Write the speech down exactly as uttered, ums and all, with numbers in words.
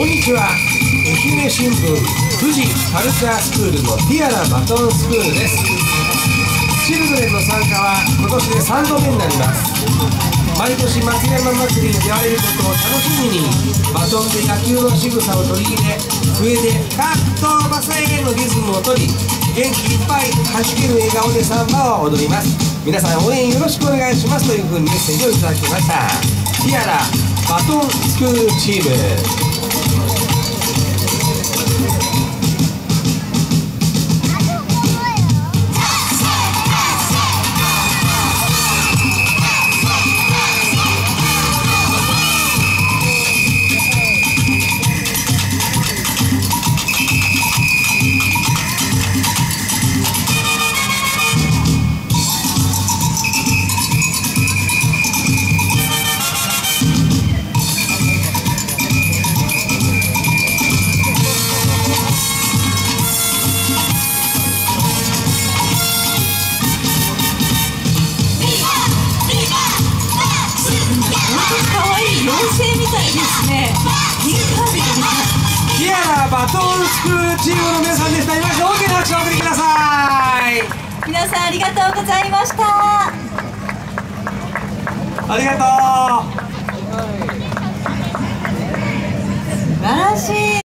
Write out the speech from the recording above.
こんにちは。愛媛新聞富士カルチャースクールのティアラバトンスクールです。チルドレンの参加は今年でさんどめになります。毎年松山祭りに出られることを楽しみに、バトンで野球の仕草を取り入れ、笛でカットバスへのリズムを取り、元気いっぱいはじける笑顔でサンバを踊ります。皆さん応援よろしくお願いしますというふうにメッセージをいただきました。ティアラバトンスクールチーム。 妖精みたいですね。 ティアラバトンスクールチームの皆さんでした。今一度大きな拍手をお送りください。 皆さんありがとうございました。 ありがとう。 素晴らしい。